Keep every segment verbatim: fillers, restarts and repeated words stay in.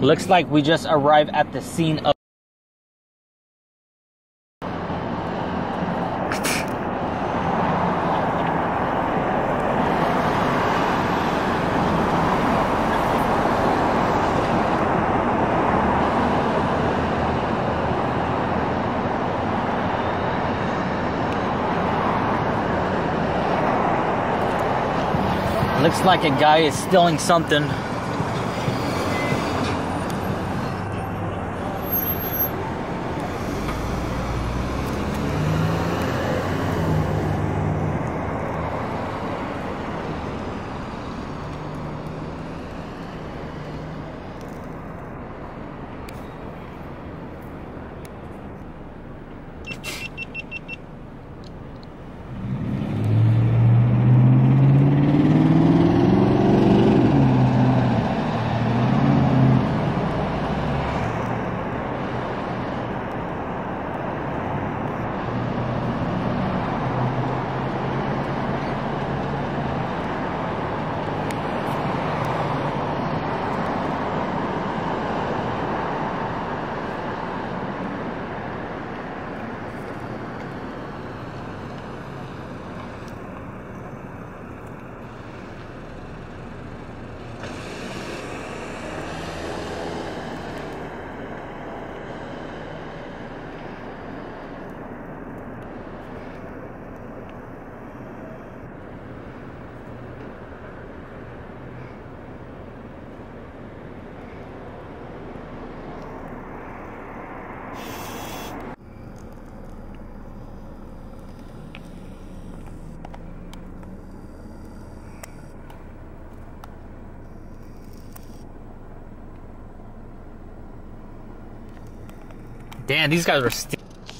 Looks like we just arrived at the scene of Looks like a guy is stealing something. Damn, these guys are st-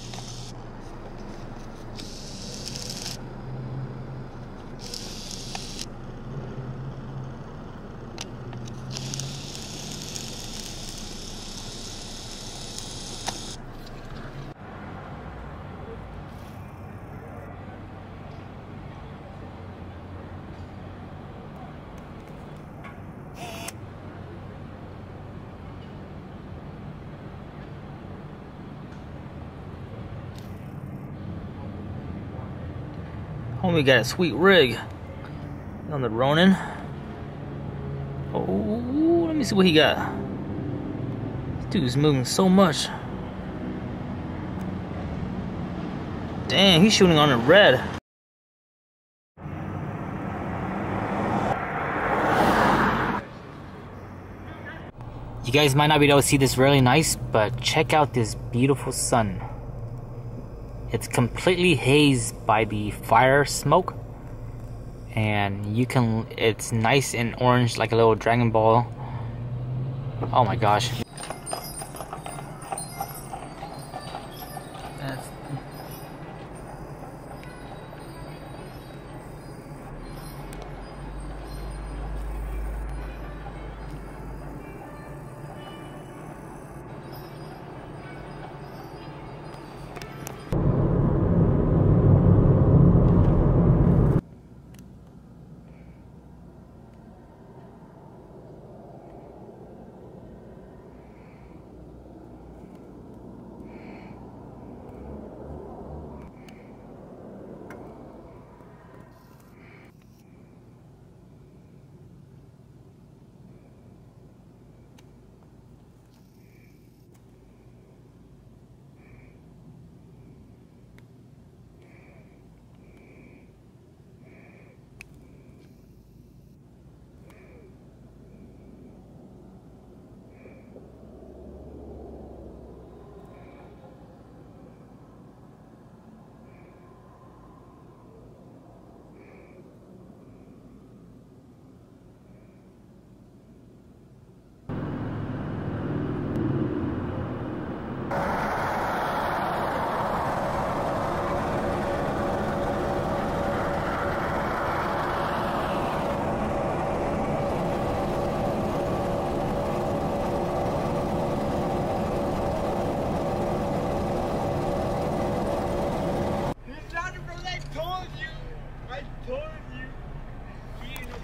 Homie got a sweet rig on the Ronin. Oh, let me see what he got. This dude's moving so much. Dang, he's shooting on a red. You guys might not be able to see this really nice, but check out this beautiful sun. It's completely hazed by the fire smoke, and you can, it's nice and orange like a little Dragon Ball. Oh my gosh. That's...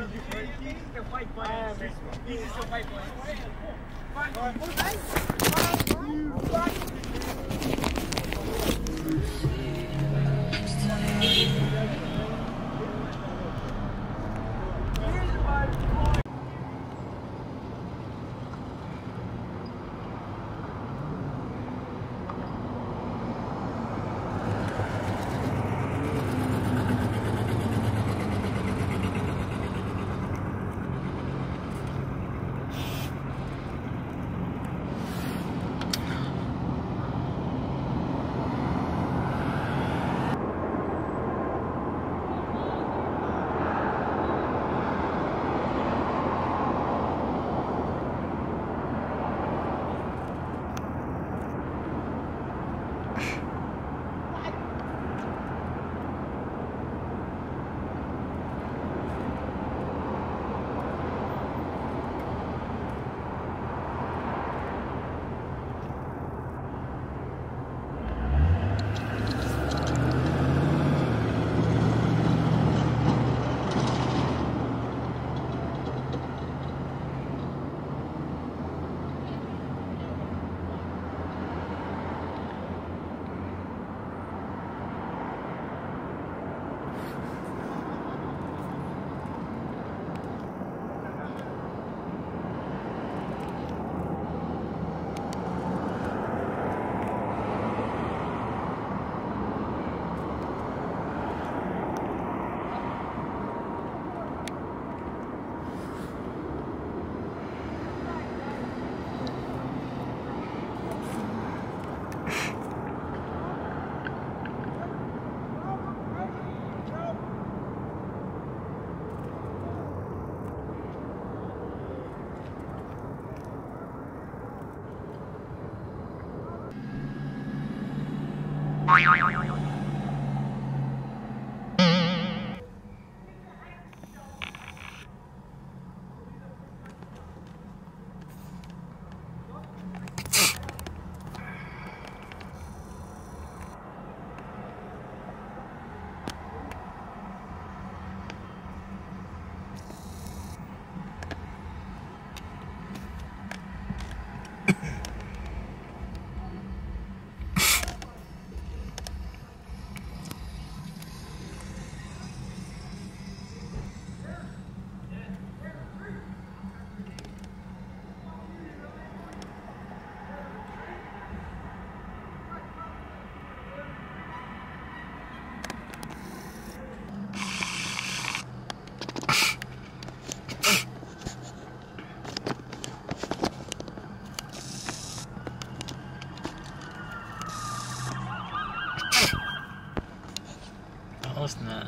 Wasn't it?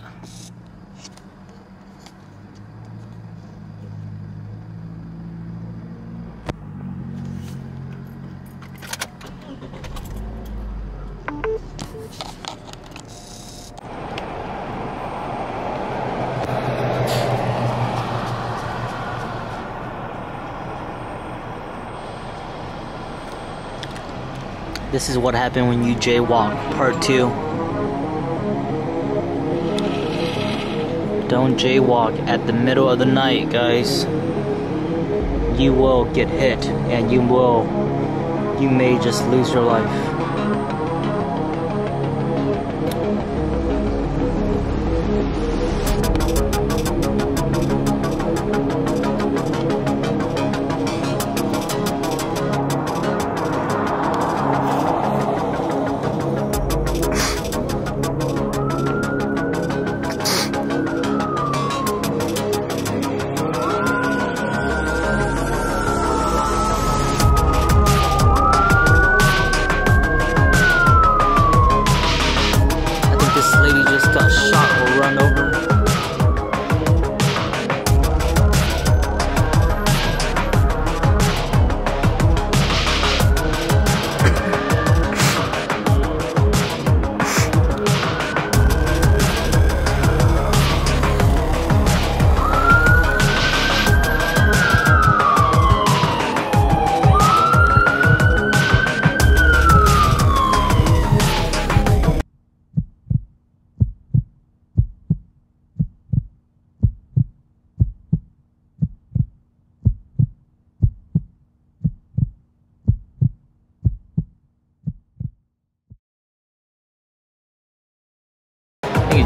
This is what happened when you jaywalk, part two. Don't jaywalk at the middle of the night, guys. You will get hit, and you will, you may just lose your life.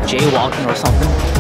jaywalking or something.